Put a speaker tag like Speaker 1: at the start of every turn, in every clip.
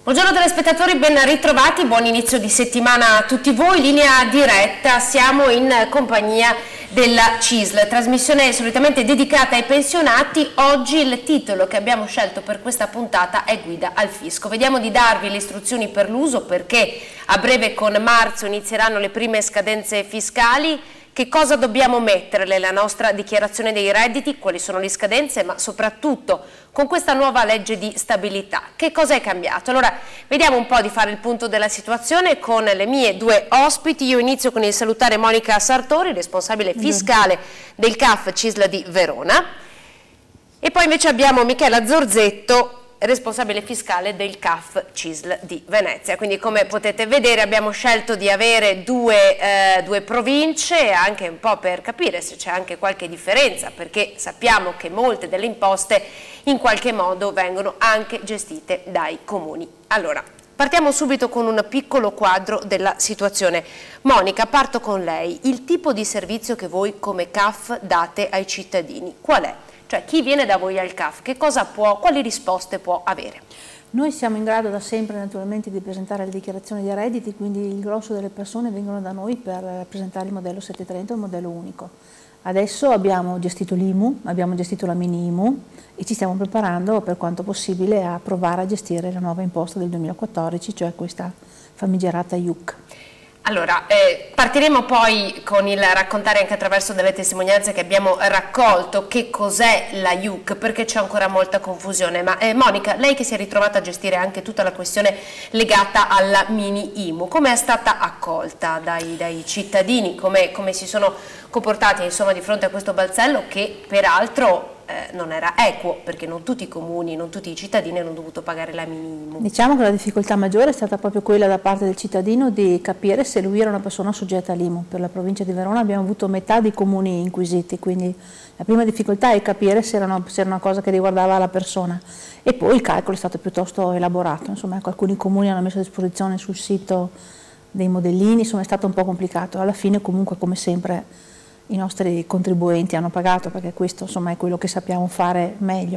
Speaker 1: Buongiorno telespettatori, ben ritrovati, buon inizio di settimana a tutti voi. Linea diretta, siamo in compagnia della CISL, trasmissione solitamente dedicata ai pensionati. Oggi il titolo che abbiamo scelto per questa puntata è Guida al fisco. Vediamo di darvi le istruzioni per l'uso, perché a breve con marzo inizieranno le prime scadenze fiscali. Che cosa dobbiamo mettere nella nostra dichiarazione dei redditi, quali sono le scadenze, ma soprattutto con questa nuova legge di stabilità, che cosa è cambiato? Allora, vediamo un po' di fare il punto della situazione con le mie due ospiti. Io inizio con il salutare Monica Sartori, responsabile fiscale del CAF CISL di Verona, e poi invece abbiamo Michela Zorzetto, responsabile fiscale del CAF CISL di Venezia. Quindi, come potete vedere, abbiamo scelto di avere due province, anche un po' per capire se c'è anche qualche differenza, perché sappiamo che molte delle imposte in qualche modo vengono anche gestite dai comuni. Allora, partiamo subito con un piccolo quadro della situazione. Monica, parto con lei. Il tipo di servizio che voi come CAF date ai cittadini, qual è? Cioè, chi viene da voi al CAF, quali risposte può avere?
Speaker 2: Noi siamo in grado da sempre naturalmente di presentare le dichiarazioni dei redditi, quindi il grosso delle persone vengono da noi per presentare il modello 730 o il modello unico. Adesso abbiamo gestito l'IMU, abbiamo gestito la mini IMU e ci stiamo preparando per quanto possibile a provare a gestire la nuova imposta del 2014, cioè questa famigerata IUC.
Speaker 1: Allora, partiremo poi con il raccontare anche attraverso delle testimonianze che abbiamo raccolto che cos'è la IUC, perché c'è ancora molta confusione. Ma Monica, lei che si è ritrovata a gestire anche tutta la questione legata alla mini IMU, come è stata accolta dai cittadini, come si sono comportati insomma di fronte a questo balzello che peraltro non era equo, perché non tutti i comuni, non tutti i cittadini hanno dovuto pagare la mini IMU.
Speaker 2: Diciamo che la difficoltà maggiore è stata proprio quella da parte del cittadino di capire se lui era una persona soggetta all'IMU. Per la provincia di Verona abbiamo avuto metà dei comuni inquisiti, quindi la prima difficoltà è capire se era una cosa che riguardava la persona, e poi il calcolo è stato piuttosto elaborato. Insomma, alcuni comuni hanno messo a disposizione sul sito dei modellini, insomma è stato un po' complicato. Alla fine comunque, come sempre, i nostri contribuenti hanno pagato, perché questo insomma è quello che sappiamo fare meglio.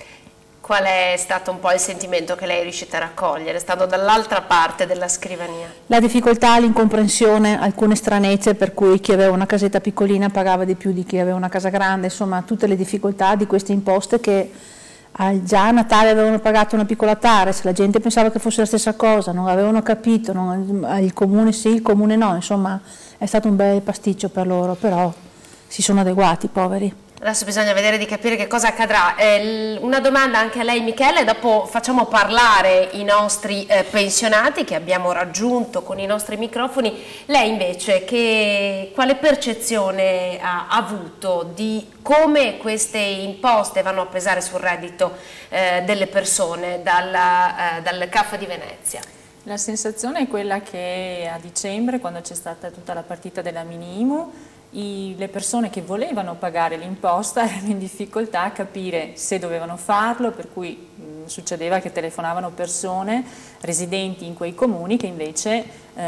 Speaker 1: Qual è stato un po' il sentimento che lei è riuscita a raccogliere, stando dall'altra parte della scrivania?
Speaker 2: La difficoltà, l'incomprensione, alcune stranezze, per cui chi aveva una casetta piccolina pagava di più di chi aveva una casa grande, insomma tutte le difficoltà di queste imposte che già a Natale avevano pagato una piccola TARES, la gente pensava che fosse la stessa cosa, non avevano capito, il comune sì, il comune no, insomma è stato un bel pasticcio per loro, però si sono adeguati, poveri.
Speaker 1: Adesso bisogna vedere di capire che cosa accadrà. Una domanda anche a lei, Michele, dopo facciamo parlare i nostri pensionati che abbiamo raggiunto con i nostri microfoni. Lei invece quale percezione ha avuto di come queste imposte vanno a pesare sul reddito delle persone dal CAF di Venezia?
Speaker 3: La sensazione è quella che a dicembre, quando c'è stata tutta la partita della mini IMU, le persone che volevano pagare l'imposta erano in difficoltà a capire se dovevano farlo, per cui succedeva che telefonavano persone residenti in quei comuni che invece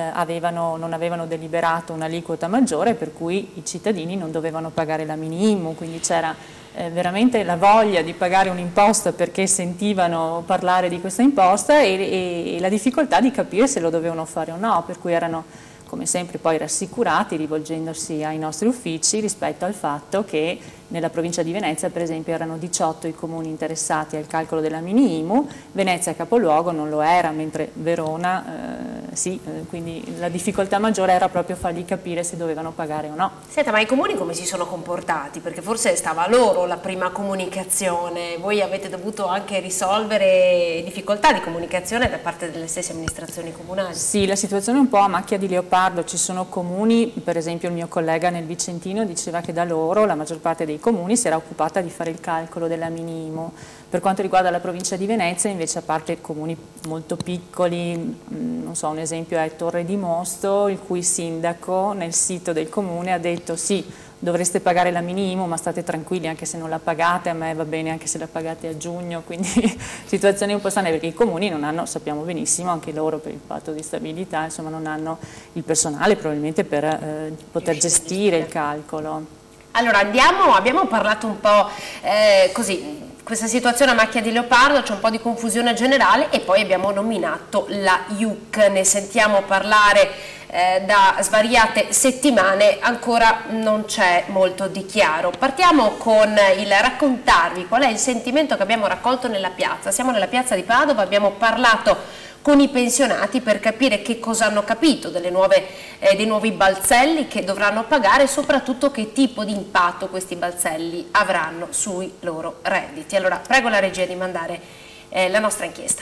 Speaker 3: non avevano deliberato un'aliquota maggiore, per cui i cittadini non dovevano pagare la mini IMU, quindi c'era veramente la voglia di pagare un'imposta perché sentivano parlare di questa imposta e la difficoltà di capire se lo dovevano fare o no, per cui erano come sempre poi rassicurati rivolgendosi ai nostri uffici rispetto al fatto che nella provincia di Venezia per esempio erano 18 i comuni interessati al calcolo della mini IMU, Venezia capoluogo non lo era, mentre Verona sì, quindi la difficoltà maggiore era proprio fargli capire se dovevano pagare o no.
Speaker 1: Senta, ma i comuni come si sono comportati? Perché forse stava a loro la prima comunicazione, voi avete dovuto anche risolvere difficoltà di comunicazione da parte delle stesse amministrazioni comunali.
Speaker 3: Sì, la situazione è un po' a macchia di leopardo, ci sono comuni, per esempio il mio collega nel Vicentino diceva che da loro la maggior parte dei comuni si era occupata di fare il calcolo della mini IMU. Per quanto riguarda la provincia di Venezia invece, a parte comuni molto piccoli, non so, un esempio è Torre di Mosto, il cui sindaco nel sito del comune ha detto sì, dovreste pagare la mini IMU, ma state tranquilli, anche se non la pagate, a me va bene anche se la pagate a giugno, quindi situazioni un po' strane, perché i comuni non hanno, sappiamo benissimo, anche loro per il patto di stabilità, insomma non hanno il personale probabilmente per poter gestire il calcolo.
Speaker 1: Allora abbiamo parlato un po' così, questa situazione a macchia di leopardo, c'è un po' di confusione generale e poi abbiamo nominato la IUC, ne sentiamo parlare da svariate settimane, ancora non c'è molto di chiaro. Partiamo con il raccontarvi qual è il sentimento che abbiamo raccolto nella piazza. Siamo nella piazza di Padova, abbiamo parlato con i pensionati per capire che cosa hanno capito dei nuovi balzelli che dovranno pagare e soprattutto che tipo di impatto questi balzelli avranno sui loro redditi. Allora prego la regia di mandare la nostra inchiesta.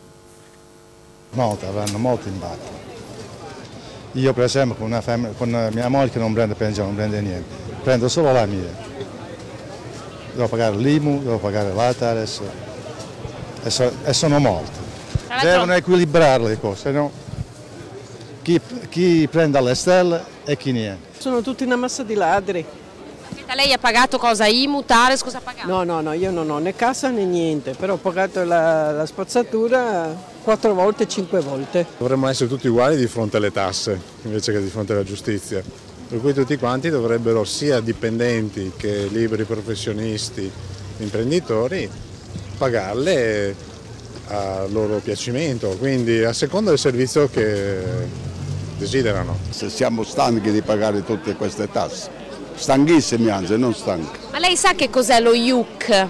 Speaker 4: Avranno molto impatto. Io per esempio con mia moglie che non prende pensione, non prende niente, prendo solo la mia. Devo pagare l'IMU, devo pagare l'ATARES e sono molti. Devono equilibrare le cose, no? Chi prende alle stelle e chi niente.
Speaker 5: Sono tutti una massa di ladri.
Speaker 1: Lei ha pagato cosa? IMU, TARES, cosa ha pagato?
Speaker 5: No, io non ho né cassa né niente, però ho pagato la spazzatura 4 volte, 5 volte.
Speaker 6: Dovremmo essere tutti uguali di fronte alle tasse, invece che di fronte alla giustizia. Per cui tutti quanti dovrebbero, sia dipendenti che liberi professionisti, imprenditori, pagarle a loro piacimento, quindi a seconda del servizio che desiderano.
Speaker 7: Se siamo stanchi di pagare tutte queste tasse, stanchissimi anzi, non stanchi.
Speaker 1: Ma lei sa che cos'è lo IUC?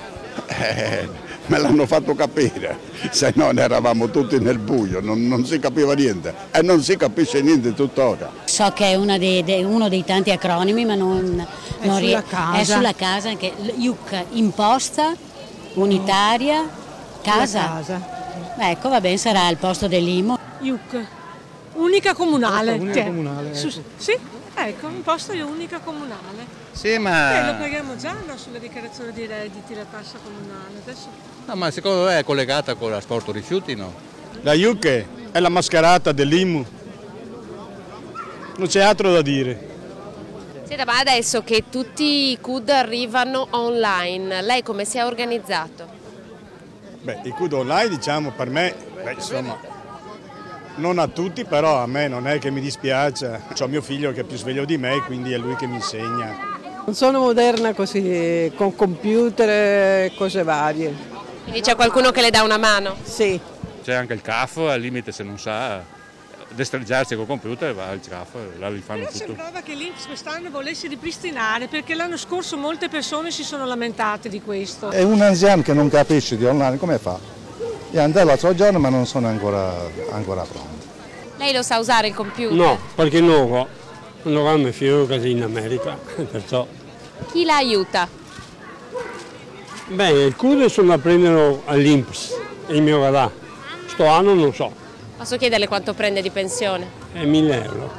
Speaker 7: Me l'hanno fatto capire, se no eravamo tutti nel buio, non si capiva niente e non si capisce niente tuttora.
Speaker 8: So che è uno dei tanti acronimi, ma è sulla casa, anche IUC, imposta unitaria, casa. Ecco, va bene, sarà al posto dell'IMU.
Speaker 9: IUC, unica comunale.
Speaker 10: Unica comunale.
Speaker 9: Sì, ecco, imposta unica comunale.
Speaker 10: Sì, ma...
Speaker 9: lo paghiamo già sulla dichiarazione di redditi, la tassa comunale. Adesso...
Speaker 10: No, ma secondo me è collegata con l'asporto rifiuti, no?
Speaker 11: La IUC è la mascherata dell'IMU. Non c'è altro da dire.
Speaker 1: Senta, ma adesso che tutti i CUD arrivano online, lei come si è organizzato?
Speaker 11: Beh, i CUD online, diciamo, per me, insomma, non a tutti, però a me non è che mi dispiace. Ho mio figlio che è più sveglio di me, quindi è lui che mi insegna.
Speaker 5: Non sono moderna così, con computer e cose varie.
Speaker 1: Quindi c'è qualcuno che le dà una mano?
Speaker 5: Sì.
Speaker 12: C'è anche il CAF, al limite se non sa destreggiarsi col computer va al CAF, là li fanno tutto.
Speaker 9: Sembrava che l'INPS quest'anno volesse ripristinare, perché l'anno scorso molte persone si sono lamentate di questo.
Speaker 4: È un anziano che non capisce di online, come fa? Io andai l'altro giorno ma non sono ancora pronto.
Speaker 1: Lei lo sa usare il computer?
Speaker 13: No, perché non ho mio figlio che è in America, perciò...
Speaker 1: Chi la aiuta?
Speaker 13: Beh, il CUD sono a prenderlo all'INPS, il mio gadà. Sto anno non so.
Speaker 1: Posso chiederle quanto prende di pensione?
Speaker 13: È 1.000 euro.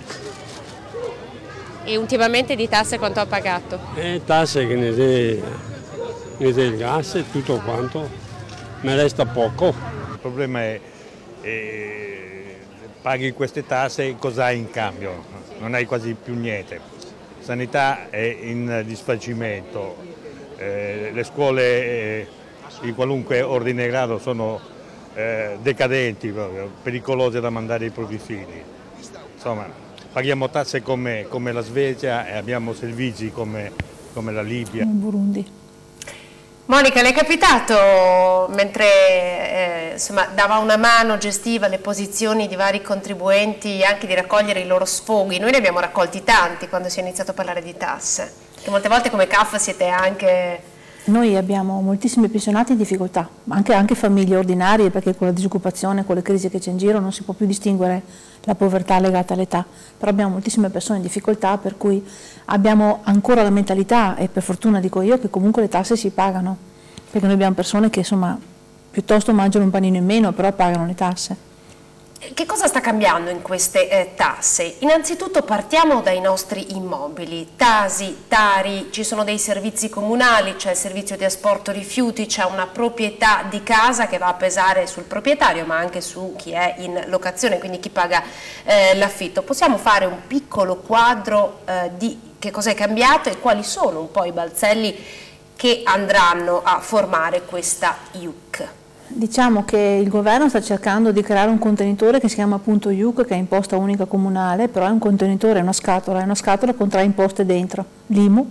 Speaker 1: E ultimamente di tasse quanto ha pagato?
Speaker 13: Tasse che ne dà il gas e tutto quanto, mi resta poco.
Speaker 14: Il problema è paghi queste tasse, cosa hai in cambio? Non hai quasi più niente. Sanità è in disfacimento, le scuole di qualunque ordine e grado sono decadenti, proprio, pericolose da mandare ai propri figli. Insomma, paghiamo tasse come la Svezia e abbiamo servizi come la Libia.
Speaker 2: Burundi.
Speaker 1: Monica, le è capitato, mentre insomma, dava una mano, gestiva le posizioni di vari contribuenti, anche di raccogliere i loro sfoghi? Noi ne abbiamo raccolti tanti quando si è iniziato a parlare di tasse, che molte volte come CAF siete anche...
Speaker 2: Noi abbiamo moltissimi pensionati in difficoltà, anche famiglie ordinarie, perché con la disoccupazione, con le crisi che c'è in giro non si può più distinguere la povertà legata all'età, però abbiamo moltissime persone in difficoltà, per cui abbiamo ancora la mentalità, e per fortuna dico io, che comunque le tasse si pagano, perché noi abbiamo persone che insomma piuttosto mangiano un panino in meno, però pagano le tasse.
Speaker 1: Che cosa sta cambiando in queste tasse? Innanzitutto partiamo dai nostri immobili, Tasi, Tari, ci sono dei servizi comunali, c'è il servizio di asporto rifiuti, c'è una proprietà di casa che va a pesare sul proprietario ma anche su chi è in locazione, quindi chi paga l'affitto. Possiamo fare un piccolo quadro di che cosa è cambiato e quali sono un po' i balzelli che andranno a formare questa IUC?
Speaker 2: Diciamo che il governo sta cercando di creare un contenitore che si chiama appunto IUC, che è imposta unica comunale, però è un contenitore, è una scatola con 3 imposte dentro. L'IMU,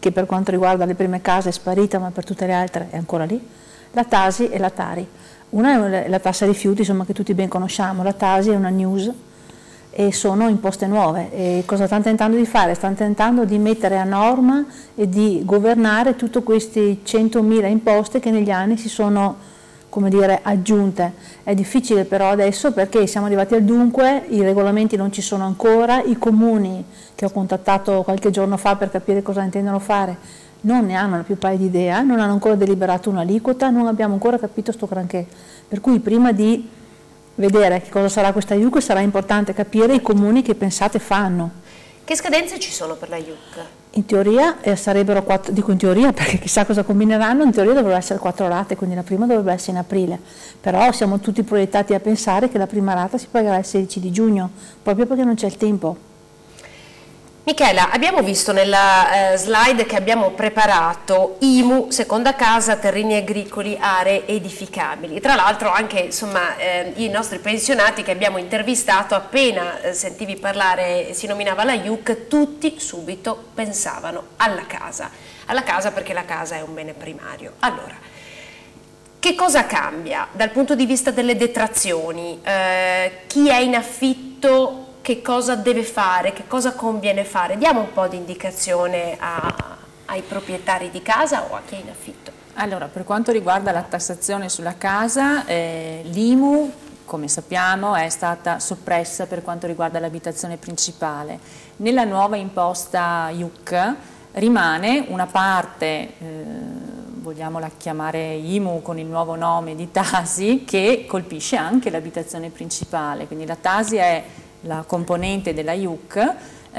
Speaker 2: che per quanto riguarda le prime case è sparita, ma per tutte le altre è ancora lì, la Tasi e la Tari. Una è la tassa rifiuti, insomma, che tutti ben conosciamo, la Tasi è una news e sono imposte nuove. E cosa stanno tentando di fare? Stanno tentando di mettere a norma e di governare tutti questi 100.000 imposte che negli anni si sono, come dire, aggiunte. È difficile però adesso perché siamo arrivati al dunque, i regolamenti non ci sono ancora, i comuni che ho contattato qualche giorno fa per capire cosa intendono fare non ne hanno la più pari di idea, non hanno ancora deliberato un'aliquota, non abbiamo ancora capito sto granché. Per cui prima di vedere che cosa sarà questa IUC sarà importante capire i comuni che pensate fanno.
Speaker 1: Che scadenze ci sono per la IUC?
Speaker 2: In teoria sarebbero 4, dico in teoria perché chissà cosa combineranno, in teoria dovrebbero essere 4 rate, quindi la prima dovrebbe essere in aprile, però siamo tutti proiettati a pensare che la prima rata si pagherà il 16 di giugno, proprio perché non c'è il tempo.
Speaker 1: Michela, abbiamo visto nella slide che abbiamo preparato IMU, seconda casa, terreni agricoli, aree edificabili. Tra l'altro anche insomma, i nostri pensionati che abbiamo intervistato, appena sentivi parlare, si nominava la IUC, tutti subito pensavano alla casa perché la casa è un bene primario. Allora, che cosa cambia dal punto di vista delle detrazioni? Chi è in affitto? Che cosa deve fare, che cosa conviene fare? Diamo un po' di indicazione ai proprietari di casa o a chi è in affitto.
Speaker 3: Allora, per quanto riguarda la tassazione sulla casa, l'IMU, come sappiamo, è stata soppressa per quanto riguarda l'abitazione principale. Nella nuova imposta IUC rimane una parte, vogliamola chiamare IMU con il nuovo nome di Tasi, che colpisce anche l'abitazione principale, quindi la Tasi è la componente della IUC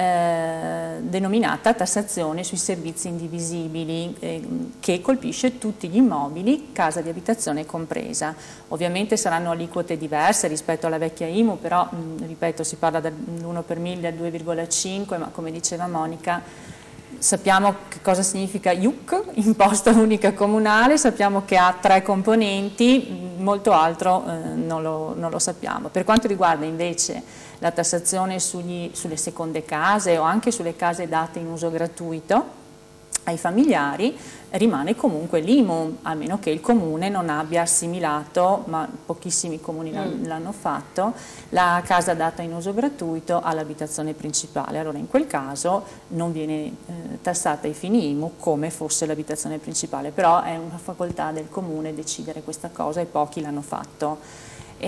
Speaker 3: denominata tassazione sui servizi indivisibili che colpisce tutti gli immobili, casa di abitazione compresa. Ovviamente saranno aliquote diverse rispetto alla vecchia IMU, però ripeto si parla dall'1 per 1000 al 2,5, ma come diceva Monica sappiamo che cosa significa IUC, imposta unica comunale, sappiamo che ha 3 componenti, molto altro non lo sappiamo. Per quanto riguarda invece la tassazione sulle seconde case o anche sulle case date in uso gratuito ai familiari, rimane comunque l'IMU, a meno che il comune non abbia assimilato, ma pochissimi comuni l'hanno fatto, la casa data in uso gratuito all'abitazione principale. Allora in quel caso non viene tassata ai fini IMU come fosse l'abitazione principale, però è una facoltà del comune decidere questa cosa e pochi l'hanno fatto.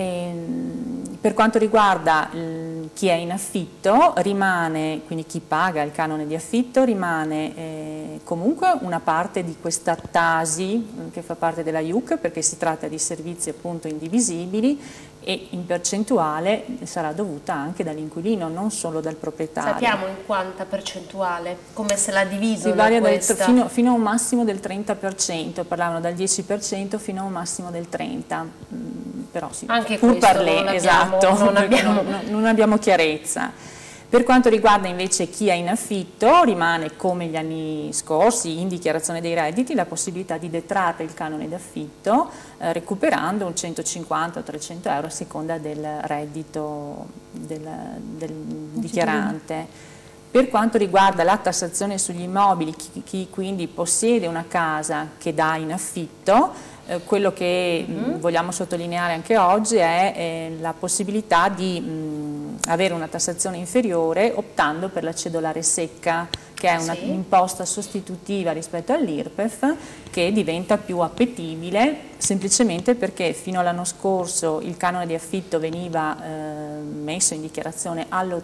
Speaker 3: Per quanto riguarda chi è in affitto, rimane, quindi chi paga il canone di affitto, rimane comunque una parte di questa Tasi che fa parte della IUC, perché si tratta di servizi appunto indivisibili e in percentuale sarà dovuta anche dall'inquilino, non solo dal proprietario.
Speaker 1: Sappiamo in quanta percentuale? Come se la dividono?
Speaker 3: Si varia fino a un massimo del 30%, parlavano dal 10% fino a un massimo del 30%. Però sì,
Speaker 1: anche questo
Speaker 3: non abbiamo chiarezza. Per quanto riguarda invece chi è in affitto, rimane come gli anni scorsi in dichiarazione dei redditi la possibilità di detrarre il canone d'affitto recuperando un 150 o 300 euro a seconda del reddito del dichiarante. Per quanto riguarda la tassazione sugli immobili, chi quindi possiede una casa che dà in affitto, quello che vogliamo sottolineare anche oggi è la possibilità di avere una tassazione inferiore optando per la cedolare secca, che è un'imposta sostitutiva rispetto all'IRPEF, che diventa più appetibile semplicemente perché fino all'anno scorso il canone di affitto veniva messo in dichiarazione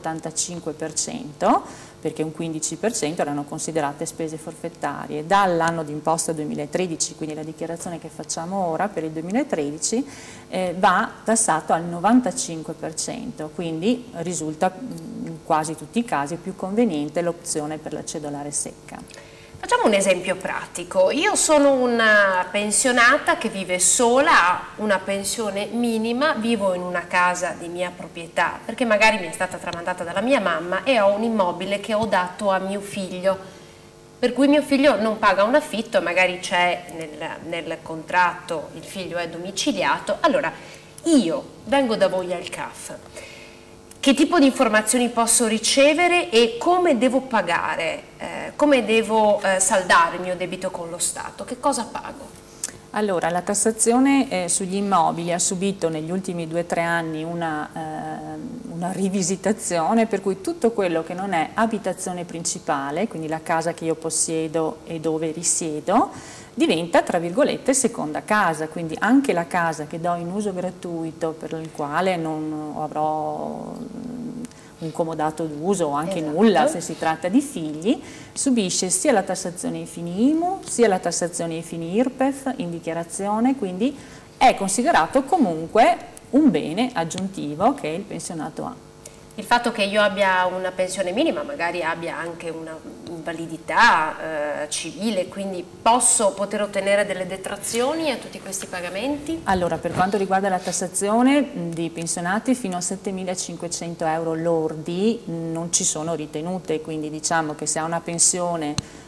Speaker 3: all'85%, perché un 15% erano considerate spese forfettarie. Dall'anno di imposta 2013, quindi la dichiarazione che facciamo ora per il 2013, va tassato al 95%, quindi risulta in quasi tutti i casi più conveniente l'opzione per la cedolare secca.
Speaker 1: Facciamo un esempio pratico. Io sono una pensionata che vive sola, ha una pensione minima, vivo in una casa di mia proprietà, perché magari mi è stata tramandata dalla mia mamma e ho un immobile che ho dato a mio figlio, per cui mio figlio non paga un affitto, magari c'è nel contratto, il figlio è domiciliato. Allora, io vengo da voi al CAF. Che tipo di informazioni posso ricevere e come devo pagare, come devo saldare il mio debito con lo Stato? Che cosa pago?
Speaker 3: Allora, la tassazione sugli immobili ha subito negli ultimi 2-3 anni una rivisitazione, per cui tutto quello che non è abitazione principale, quindi la casa che io possiedo e dove risiedo, diventa, tra virgolette, seconda casa, quindi anche la casa che do in uso gratuito, per il quale non avrò un comodato d'uso o anche nulla se si tratta di figli, subisce sia la tassazione ai fini IMU, sia la tassazione ai fini IRPEF in dichiarazione, quindi è considerato comunque un bene aggiuntivo che il pensionato ha.
Speaker 1: Il fatto che io abbia una pensione minima, magari abbia anche una invalidità civile, quindi poter ottenere delle detrazioni a tutti questi pagamenti?
Speaker 3: Allora, per quanto riguarda la tassazione di pensionati fino a 7.500 euro lordi non ci sono ritenute, quindi diciamo che se ha una pensione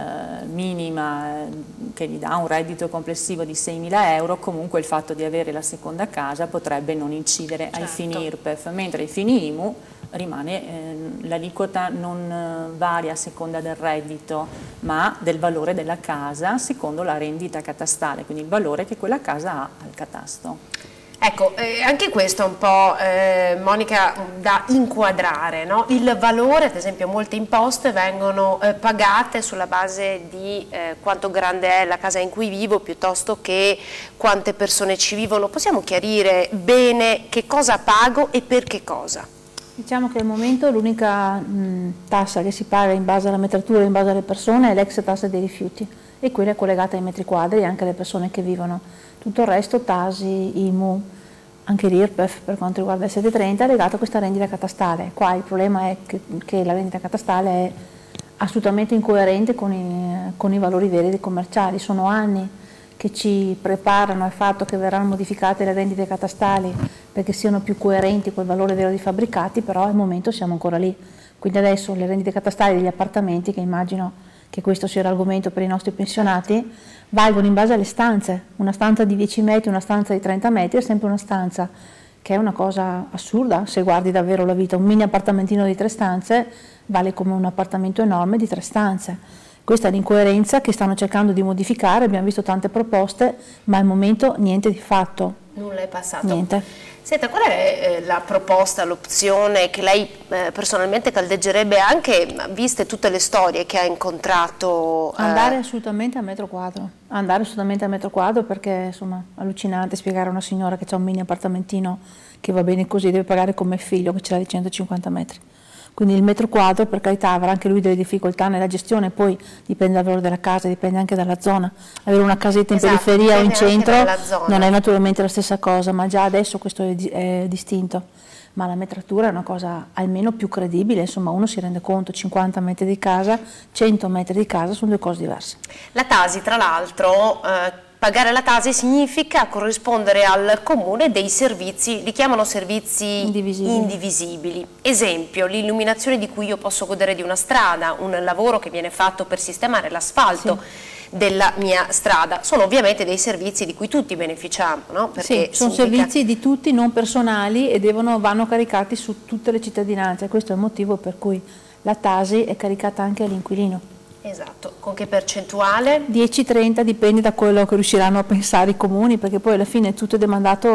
Speaker 3: minima che gli dà un reddito complessivo di 6.000 euro, comunque il fatto di avere la seconda casa potrebbe non incidere ai fini IRPEF, mentre ai fini IMU rimane l'aliquota non varia a seconda del reddito ma del valore della casa secondo la rendita catastale, quindi il valore che quella casa ha al catasto.
Speaker 1: Ecco, anche questo è un po', Monica, da inquadrare, no? Il valore, ad esempio molte imposte vengono pagate sulla base di quanto grande è la casa in cui vivo piuttosto che quante persone ci vivono. Possiamo chiarire bene che cosa pago e per che cosa?
Speaker 2: Diciamo che al momento l'unica tassa che si paga in base alla metratura, in base alle persone, è l'ex tassa dei rifiuti e quella è collegata ai metri quadri e anche alle persone che vivono. Tutto il resto, Tasi, IMU, anche l'IRPEF per quanto riguarda il 730 è legato a questa rendita catastale. Qua il problema è che la rendita catastale è assolutamente incoerente con i valori veri dei commerciali. Sono anni che ci preparano al fatto che verranno modificate le rendite catastali perché siano più coerenti col valore vero dei fabbricati, però al momento siamo ancora lì. Quindi adesso le rendite catastali degli appartamenti, che immagino che questo sia l'argomento per i nostri pensionati, valgono in base alle stanze. Una stanza di 10 metri, una stanza di 30 metri è sempre una stanza, che è una cosa assurda se guardi davvero la vita. Un mini appartamentino di 3 stanze vale come un appartamento enorme di 3 stanze. Questa è l'incoerenza che stanno cercando di modificare, abbiamo visto tante proposte, ma al momento niente di fatto.
Speaker 1: Nulla è passato.
Speaker 2: Niente.
Speaker 1: Senta, qual è la proposta, l'opzione che lei personalmente caldeggerebbe, anche viste tutte le storie che ha incontrato?
Speaker 2: Andare assolutamente a metro quadro, perché insomma allucinante spiegare a una signora che ha un mini appartamentino che va bene così, deve pagare come figlio che ce l'ha di 150 metri. Quindi il metro quadro, per carità, avrà anche lui delle difficoltà nella gestione, poi dipende dal valore della casa, dipende anche dalla zona. Avere una casetta in periferia o in centro non è naturalmente la stessa cosa, ma già adesso questo è distinto. Ma la metratura è una cosa almeno più credibile, insomma uno si rende conto, 50 metri di casa, 100 metri di casa sono due cose diverse.
Speaker 1: La Tasi, tra l'altro, pagare la Tasi significa corrispondere al comune dei servizi, li chiamano servizi indivisibili. Esempio, l'illuminazione di cui io posso godere di una strada, un lavoro che viene fatto per sistemare l'asfalto della mia strada, sono ovviamente dei servizi di cui tutti beneficiamo, no? Perché
Speaker 2: sono servizi di tutti, non personali, e vanno caricati su tutte le cittadinanze. Questo è il motivo per cui la Tasi è caricata anche all'inquilino.
Speaker 1: Esatto, con che percentuale?
Speaker 2: 10-30, dipende da quello che riusciranno a pensare i comuni, perché poi alla fine tutto è demandato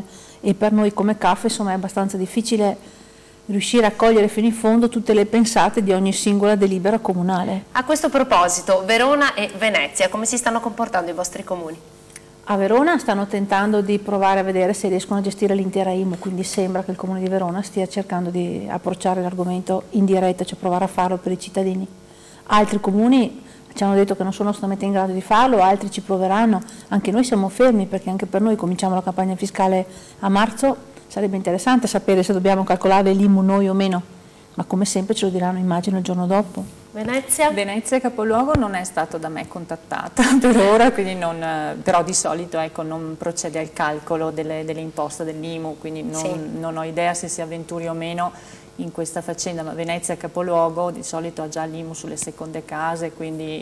Speaker 2: e per noi come CAF insomma è abbastanza difficile riuscire a cogliere fino in fondo tutte le pensate di ogni singola delibera comunale.
Speaker 1: A questo proposito, Verona e Venezia, come si stanno comportando i vostri comuni?
Speaker 2: A Verona stanno tentando di provare a vedere se riescono a gestire l'intera IMU, quindi sembra che il comune di Verona stia cercando di approcciare l'argomento in diretta, cioè provare a farlo per i cittadini. Altri comuni ci hanno detto che non sono assolutamente in grado di farlo, altri ci proveranno, anche noi siamo fermi perché anche per noi cominciamo la campagna fiscale a marzo, sarebbe interessante sapere se dobbiamo calcolare l'IMU noi o meno, ma come sempre ce lo diranno immagino il giorno dopo.
Speaker 1: Venezia?
Speaker 3: Venezia capoluogo non è stato da me contattata per ora, quindi però di solito ecco, non procede al calcolo delle imposte dell'IMU, quindi non ho idea se si avventuri o meno in questa faccenda, ma Venezia capoluogo di solito ha già l'IMU sulle seconde case, quindi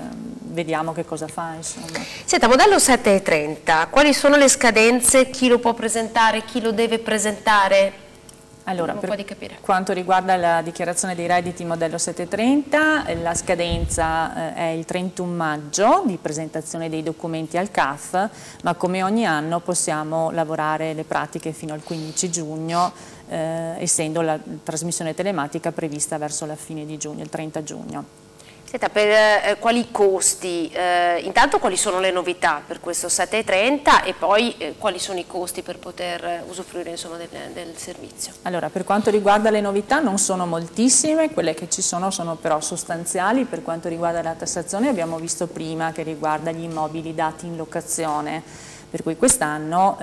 Speaker 3: vediamo che cosa fa. Insomma.
Speaker 1: Senta, modello 730, quali sono le scadenze, chi lo può presentare, chi lo deve presentare?
Speaker 3: Allora,
Speaker 1: un po' di capire.
Speaker 3: Quanto riguarda la dichiarazione dei redditi modello 730, la scadenza è il 31 maggio di presentazione dei documenti al CAF, ma come ogni anno possiamo lavorare le pratiche fino al 15 giugno, essendo la trasmissione telematica prevista verso la fine di giugno, il 30 giugno.
Speaker 1: Senta, per quali costi, intanto quali sono le novità per questo 730 e poi quali sono i costi per poter usufruire insomma, del servizio?
Speaker 3: Allora, per quanto riguarda le novità non sono moltissime, quelle che ci sono però sostanziali. Per quanto riguarda la tassazione abbiamo visto prima che riguarda gli immobili dati in locazione, per cui quest'anno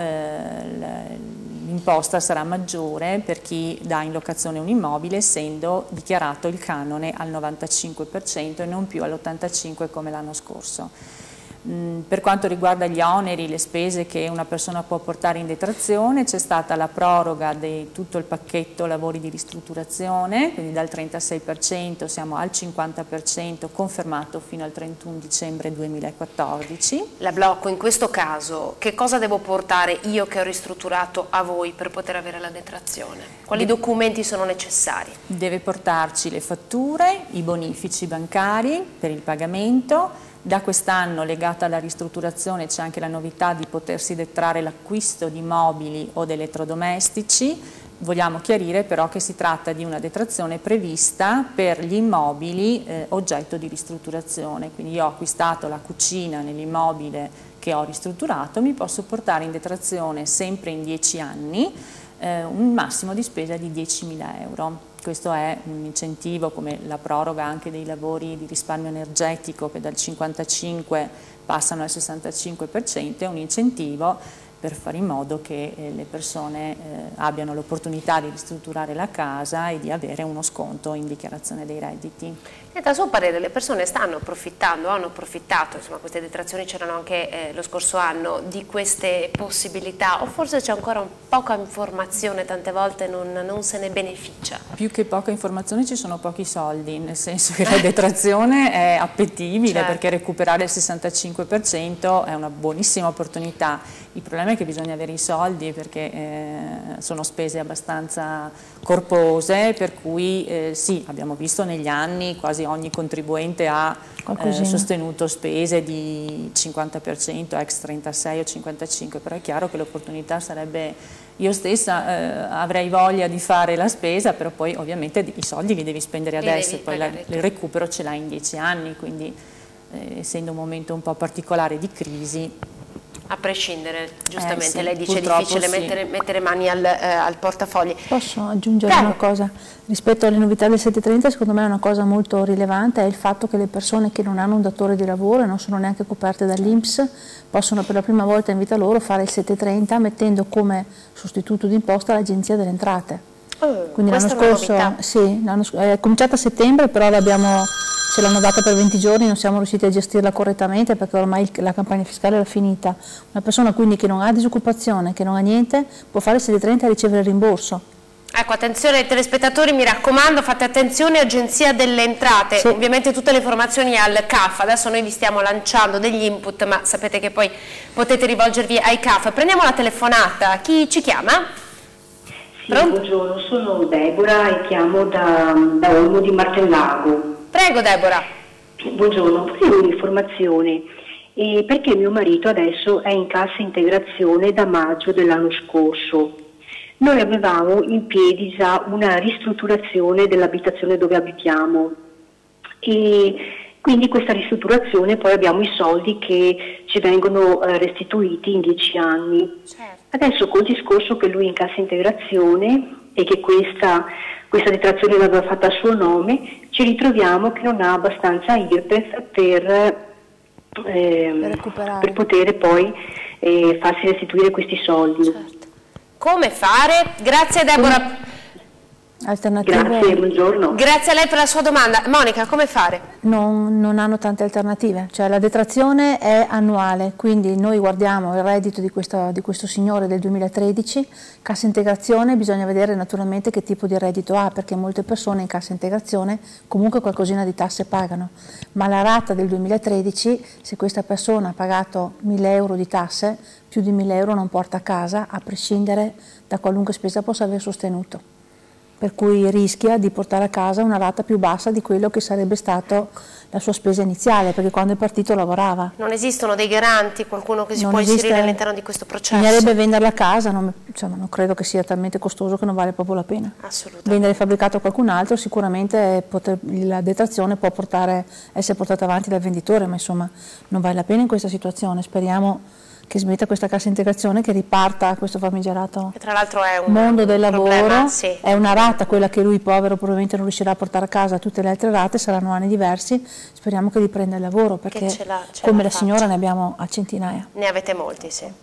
Speaker 3: l'imposta sarà maggiore per chi dà in locazione un immobile, essendo dichiarato il canone al 95% e non più all'85% come l'anno scorso. Per quanto riguarda gli oneri, le spese che una persona può portare in detrazione, c'è stata la proroga di tutto il pacchetto lavori di ristrutturazione, quindi dal 36% siamo al 50%, confermato fino al 31 dicembre 2014.
Speaker 1: La blocco, in questo caso, che cosa devo portare io che ho ristrutturato a voi per poter avere la detrazione? Quali documenti sono necessari?
Speaker 3: Deve portarci le fatture, i bonifici bancari per il pagamento. Da quest'anno, legata alla ristrutturazione, c'è anche la novità di potersi detrarre l'acquisto di mobili o di elettrodomestici. Vogliamo chiarire però che si tratta di una detrazione prevista per gli immobili oggetto di ristrutturazione. Quindi io ho acquistato la cucina nell'immobile che ho ristrutturato, mi posso portare in detrazione sempre in 10 anni un massimo di spesa di 10.000 euro. Questo è un incentivo, come la proroga anche dei lavori di risparmio energetico che dal 55% passano al 65%, è un incentivo per fare in modo che le persone abbiano l'opportunità di ristrutturare la casa e di avere uno sconto in dichiarazione dei redditi.
Speaker 1: A suo parere le persone stanno approfittando, hanno approfittato, insomma queste detrazioni c'erano anche lo scorso anno, di queste possibilità, o forse c'è ancora poca informazione, tante volte non se ne beneficia?
Speaker 3: Più che poca informazione ci sono pochi soldi, nel senso che la detrazione è appetibile, certo, perché recuperare il 65% è una buonissima opportunità. Il problema è che bisogna avere i soldi perché sono spese abbastanza corpose, per cui sì, abbiamo visto negli anni quasi ogni contribuente ha sostenuto spese di 50%, ex 36 o 55, però è chiaro che l'opportunità sarebbe, io stessa avrei voglia di fare la spesa, però poi ovviamente i soldi li devi spendere adesso, poi il recupero ce l'hai in 10 anni, quindi essendo un momento un po' particolare di crisi.
Speaker 1: A prescindere, giustamente,
Speaker 3: sì,
Speaker 1: lei dice è difficile
Speaker 3: sì,
Speaker 1: mettere mani al portafogli.
Speaker 2: Posso aggiungere una cosa? Rispetto alle novità del 730, secondo me è una cosa molto rilevante, è il fatto che le persone che non hanno un datore di lavoro e non sono neanche coperte dall'INPS possono per la prima volta in vita loro fare il 730 mettendo come sostituto d'imposta l'Agenzia delle Entrate. Quindi l'anno scorso, sì, è cominciata a settembre, però ce l'hanno data per 20 giorni, non siamo riusciti a gestirla correttamente perché ormai la campagna fiscale era finita. Una persona quindi che non ha disoccupazione, che non ha niente, può fare il 730 e ricevere il rimborso.
Speaker 1: Ecco, attenzione telespettatori, mi raccomando, fate attenzione, Agenzia delle Entrate, sì, ovviamente tutte le informazioni al CAF, adesso noi vi stiamo lanciando degli input, ma sapete che poi potete rivolgervi ai CAF. Prendiamo la telefonata, chi ci chiama?
Speaker 15: Sì, buongiorno, sono Deborah e chiamo da Olmo di Martellago.
Speaker 1: Prego Deborah.
Speaker 15: Buongiorno, volevo un'informazione perché mio marito adesso è in cassa integrazione da maggio dell'anno scorso. Noi avevamo in piedi già una ristrutturazione dell'abitazione dove abitiamo e quindi questa ristrutturazione poi abbiamo i soldi che ci vengono restituiti in 10 anni. Certo. Adesso col discorso che lui è in cassa integrazione e che questa detrazione l'aveva fatta a suo nome, ci ritroviamo che non ha abbastanza IRPEF per poter poi farsi restituire questi soldi.
Speaker 1: Certo. Come fare? Grazie Deborah.
Speaker 15: Grazie, buongiorno.
Speaker 1: Grazie a lei per la sua domanda. Monica, come fare?
Speaker 2: Non hanno tante alternative, cioè la detrazione è annuale, quindi noi guardiamo il reddito di questo signore del 2013, cassa integrazione, bisogna vedere naturalmente che tipo di reddito ha, perché molte persone in cassa integrazione comunque qualcosina di tasse pagano, ma la rata del 2013, se questa persona ha pagato 1.000 euro di tasse, più di 1.000 euro non porta a casa, a prescindere da qualunque spesa possa aver sostenuto. per cui rischia di portare a casa una rata più bassa di quello che sarebbe stato la sua spesa iniziale, perché quando è partito lavorava.
Speaker 1: Non esistono dei garanti, qualcuno che si può inserire all'interno di questo processo?
Speaker 2: Bisognerebbe venderla a casa, non credo che sia talmente costoso che non vale proprio la pena.
Speaker 1: Assolutamente.
Speaker 2: Vendere il fabbricato a qualcun altro, sicuramente la detrazione può essere portata avanti dal venditore, ma insomma non vale la pena in questa situazione. Speriamo che smetta questa cassa integrazione, che riparta questo famigerato
Speaker 1: tra l'altro è un
Speaker 2: mondo del lavoro,
Speaker 1: sì.
Speaker 2: È una rata quella che lui povero probabilmente non riuscirà a portare a casa, tutte le altre rate saranno anni diversi, speriamo che riprenda il lavoro, perché come la signora ne abbiamo a centinaia.
Speaker 1: Ne avete molti, sì.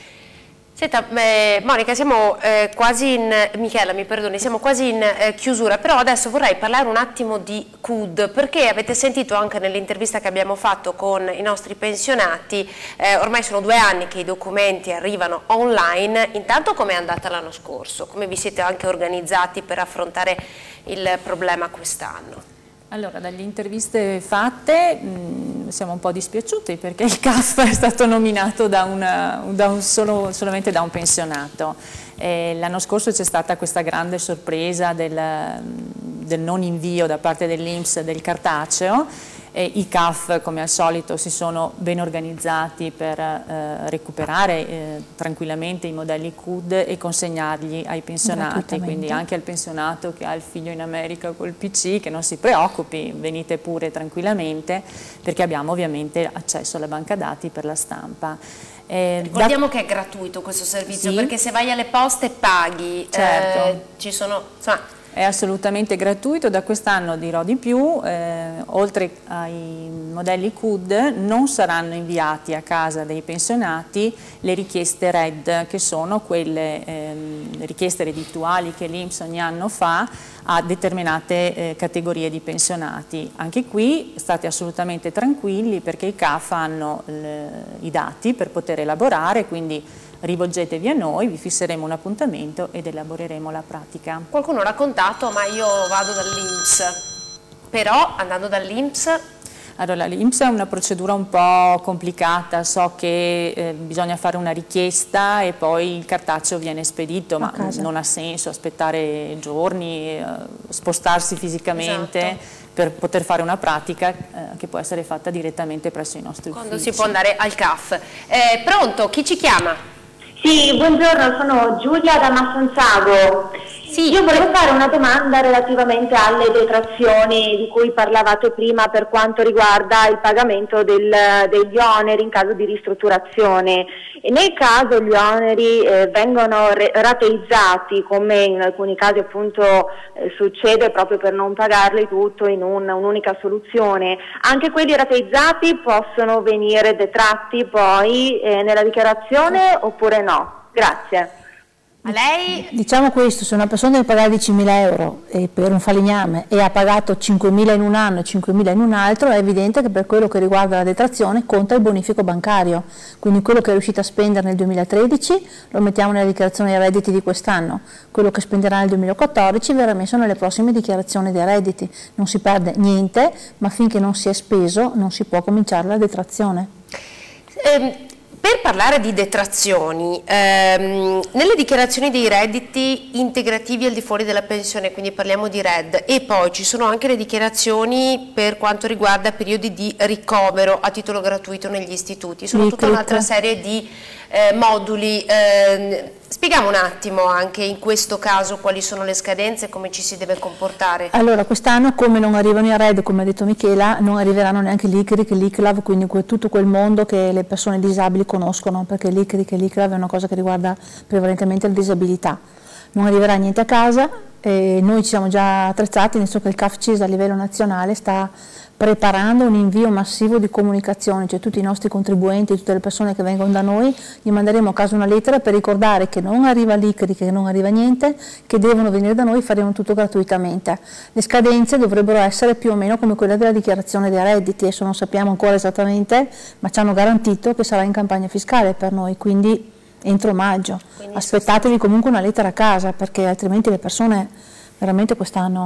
Speaker 1: Senta, Monica, siamo quasi in, Michela, mi perdoni, siamo quasi in chiusura, però adesso vorrei parlare un attimo di CUD, perché avete sentito anche nell'intervista che abbiamo fatto con i nostri pensionati, ormai sono 2 anni che i documenti arrivano online. Intanto com'è andata l'anno scorso? Come vi siete anche organizzati per affrontare il problema quest'anno?
Speaker 3: Allora, dagli interviste fatte siamo un po' dispiaciuti perché il CAF è stato nominato solamente da un pensionato. L'anno scorso c'è stata questa grande sorpresa del non invio da parte dell'INPS del cartaceo. I CAF, come al solito, si sono ben organizzati per recuperare tranquillamente i modelli CUD e consegnarli ai pensionati, quindi anche al pensionato che ha il figlio in America col PC, che non si preoccupi, venite pure tranquillamente, perché abbiamo ovviamente accesso alla banca dati per la stampa.
Speaker 1: Ricordiamo che è gratuito questo servizio,
Speaker 3: sì,
Speaker 1: perché se vai alle poste paghi,
Speaker 3: certo.
Speaker 1: Ci sono... Insomma,
Speaker 3: è assolutamente gratuito, da quest'anno dirò di più, oltre ai modelli CUD non saranno inviati a casa dei pensionati le richieste RED, che sono quelle richieste reddituali che l'INPS ogni anno fa a determinate categorie di pensionati. Anche qui state assolutamente tranquilli, perché i CAF hanno i dati per poter elaborare, quindi rivolgetevi a noi, vi fisseremo un appuntamento ed elaboreremo la pratica.
Speaker 1: Qualcuno l'ha contato, ma io vado dall'INPS, però andando dall'INPS...
Speaker 3: Allora, l'INPS è una procedura un po' complicata, so che bisogna fare una richiesta e poi il cartaceo viene spedito, ma non ha senso aspettare giorni, spostarsi fisicamente, esatto, per poter fare una pratica che può essere fatta direttamente presso i nostri uffici.
Speaker 1: Quando si può andare al CAF. Pronto, chi ci chiama?
Speaker 16: Sì, buongiorno, sono Giulia da Massanzago. Sì, io volevo fare una domanda relativamente alle detrazioni di cui parlavate prima per quanto riguarda il pagamento degli oneri in caso di ristrutturazione. E nel caso gli oneri vengono rateizzati, come in alcuni casi appunto succede, proprio per non pagarli tutto in un'unica soluzione, anche quelli rateizzati possono venire detratti poi nella dichiarazione oppure no? Grazie.
Speaker 1: A lei?
Speaker 2: Diciamo questo, se una persona deve pagare 10.000 euro per un falegname e ha pagato 5.000 in un anno e 5.000 in un altro, è evidente che per quello che riguarda la detrazione conta il bonifico bancario, quindi quello che è riuscito a spendere nel 2013 lo mettiamo nella dichiarazione dei redditi di quest'anno, quello che spenderà nel 2014 verrà messo nelle prossime dichiarazioni dei redditi, non si perde niente, ma finché non si è speso non si può cominciare la detrazione.
Speaker 1: Per parlare di detrazioni, nelle dichiarazioni dei redditi integrativi al di fuori della pensione, quindi parliamo di RED, e poi ci sono anche le dichiarazioni per quanto riguarda periodi di ricovero a titolo gratuito negli istituti, sono tutta un'altra serie di moduli. Spieghiamo un attimo anche in questo caso quali sono le scadenze e come ci si deve comportare.
Speaker 2: Allora, quest'anno, come non arrivano i RED, come ha detto Michela, non arriveranno neanche l'ICRIC e l'ICLAV, quindi tutto quel mondo che le persone disabili conoscono, perché l'ICRIC e l'ICLAV è una cosa che riguarda prevalentemente la disabilità. Non arriverà niente a casa e noi ci siamo già attrezzati, nel senso che il CAF-CIS a livello nazionale sta preparando un invio massivo di comunicazioni, cioè tutti i nostri contribuenti, tutte le persone che vengono da noi, gli manderemo a casa una lettera per ricordare che non arriva l'ICRI, che non arriva niente, che devono venire da noi, faremo tutto gratuitamente. Le scadenze dovrebbero essere più o meno come quella della dichiarazione dei redditi, adesso non sappiamo ancora esattamente, ma ci hanno garantito che sarà in campagna fiscale per noi, quindi entro maggio. Aspettatevi comunque una lettera a casa, perché altrimenti le persone veramente quest'anno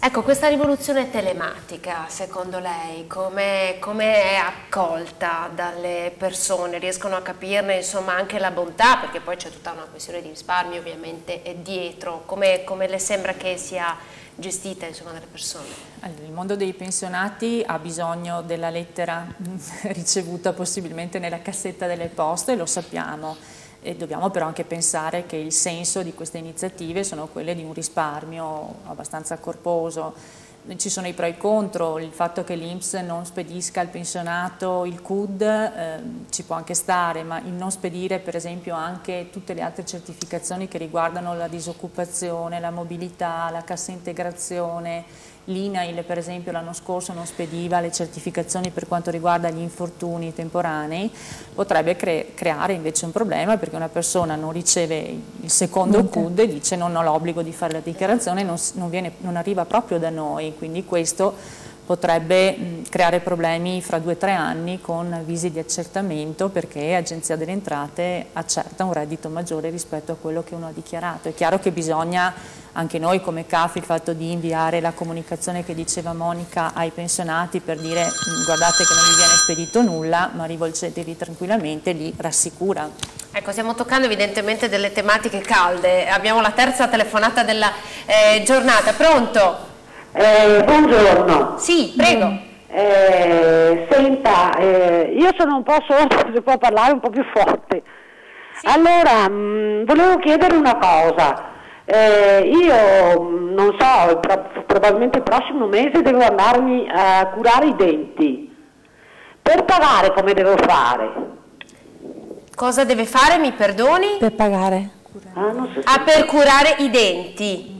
Speaker 1: Ecco, questa rivoluzione telematica, secondo lei, come è accolta dalle persone? Riescono a capirne, insomma, anche la bontà, perché poi c'è tutta una questione di risparmio ovviamente dietro. Come le sembra che sia gestita, insomma, dalle persone?
Speaker 3: Allora, il mondo dei pensionati ha bisogno della lettera ricevuta possibilmente nella cassetta delle poste, lo sappiamo. E dobbiamo però anche pensare che il senso di queste iniziative sono quelle di un risparmio abbastanza corposo. Ci sono i pro e i contro, il fatto che l'INPS non spedisca al pensionato il CUD ci può anche stare, ma il non spedire per esempio anche tutte le altre certificazioni che riguardano la disoccupazione, la mobilità, la cassa integrazione. L'INAIL per esempio l'anno scorso non spediva le certificazioni per quanto riguarda gli infortuni temporanei, potrebbe creare invece un problema, perché una persona non riceve il secondo CUD e dice non ho l'obbligo di fare la dichiarazione, non arriva proprio da noi, quindi questo potrebbe creare problemi fra 2 o 3 anni con avvisi di accertamento, perché Agenzia delle Entrate accerta un reddito maggiore rispetto a quello che uno ha dichiarato. È chiaro che bisogna anche noi come CAF, il fatto di inviare la comunicazione che diceva Monica ai pensionati per dire guardate che non vi viene spedito nulla, ma rivolgetevi tranquillamente, li rassicura.
Speaker 1: Ecco, stiamo toccando evidentemente delle tematiche calde. Abbiamo la terza telefonata della giornata. Pronto?
Speaker 17: Buongiorno.
Speaker 1: Sì, prego.
Speaker 17: Senta, io sono un po' sorda, se può parlare un po' più forte. Sì. Allora, volevo chiedere una cosa. Io non so, probabilmente il prossimo mese devo andarmi a curare i denti. Per pagare come devo fare?
Speaker 1: Cosa deve fare, mi perdoni?
Speaker 2: Per pagare.
Speaker 1: Per curare i denti.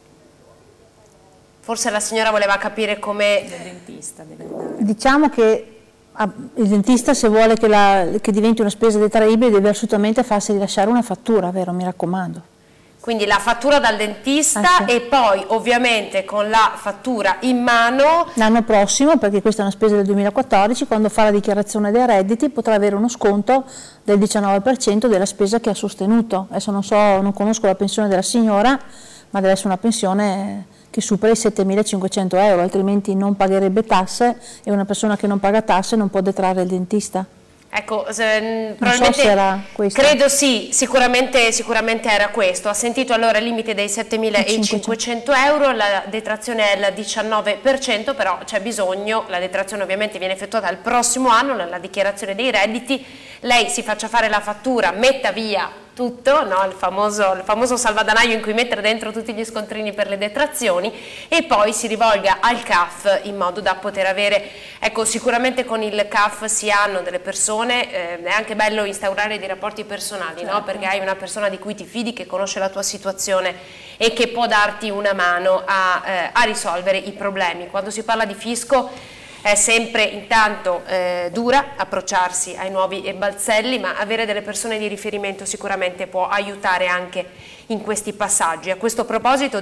Speaker 1: Forse la signora voleva capire come...
Speaker 2: Diciamo che il dentista, se vuole che diventi una spesa detraibile, deve assolutamente farsi rilasciare una fattura, vero? Mi raccomando.
Speaker 1: Quindi la fattura dal dentista e poi ovviamente con la fattura in mano...
Speaker 2: L'anno prossimo, perché questa è una spesa del 2014, quando fa la dichiarazione dei redditi potrà avere uno sconto del 19% della spesa che ha sostenuto. Adesso non conosco la pensione della signora, ma deve essere una pensione che supera i 7.500 euro, altrimenti non pagherebbe tasse e una persona che non paga tasse non può detrarre il dentista.
Speaker 1: Ecco,
Speaker 2: probabilmente so se era questo.
Speaker 1: Credo sì, sicuramente era questo. Ha sentito allora il limite dei 7.500 euro, la detrazione è il 19%, però c'è bisogno, la detrazione ovviamente viene effettuata il prossimo anno, nella dichiarazione dei redditi, lei si faccia fare la fattura, metta via tutto, no? il famoso salvadanaio in cui mettere dentro tutti gli scontrini per le detrazioni e poi si rivolga al CAF in modo da poter avere, ecco, sicuramente con il CAF si hanno delle persone, è anche bello instaurare dei rapporti personali, certo. No? Perché hai una persona di cui ti fidi, che conosce la tua situazione e che può darti una mano a risolvere i problemi. Quando si parla di fisco è sempre intanto dura approcciarsi ai nuovi balzelli, ma avere delle persone di riferimento sicuramente può aiutare anche in questi passaggi. A questo proposito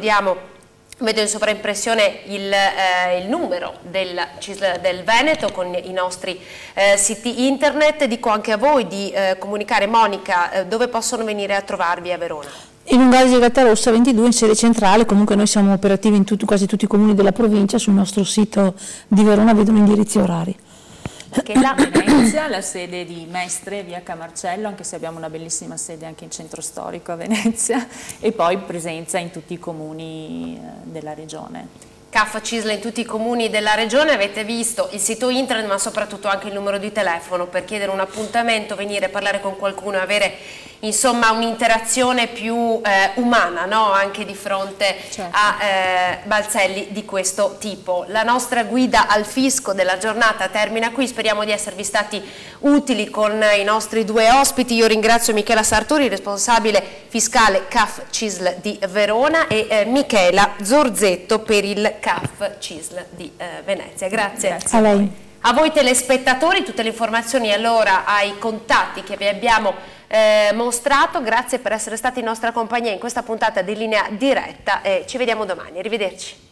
Speaker 1: vedo in sovraimpressione il numero del CISL del Veneto con i nostri siti internet. Dico anche a voi di comunicare, Monica, dove possono venire a trovarvi a Verona?
Speaker 2: In Lungardi Gattarossa 22 in sede centrale, comunque noi siamo operativi in quasi tutti i comuni della provincia, sul nostro sito di Verona vedono indirizzi e orari.
Speaker 3: Che la Venezia, la sede di Mestre, via Camarcello, anche se abbiamo una bellissima sede anche in centro storico a Venezia, e poi presenza in tutti i comuni della regione.
Speaker 1: CAF CISL in tutti i comuni della regione, avete visto il sito internet ma soprattutto anche il numero di telefono per chiedere un appuntamento, venire a parlare con qualcuno e avere insomma un'interazione più umana, no? Anche di fronte a balzelli di questo tipo. La nostra guida al fisco della giornata termina qui, speriamo di esservi stati utili con i nostri due ospiti. Io ringrazio Michela Sartori, responsabile fiscale CAF CISL di Verona, e Michela Zorzetto per il CAF CISL di Venezia. Grazie.
Speaker 2: A lei.
Speaker 1: A voi telespettatori, tutte le informazioni allora ai contatti che vi abbiamo mostrato. Grazie per essere stati in nostra compagnia in questa puntata di Linea Diretta e ci vediamo domani. Arrivederci.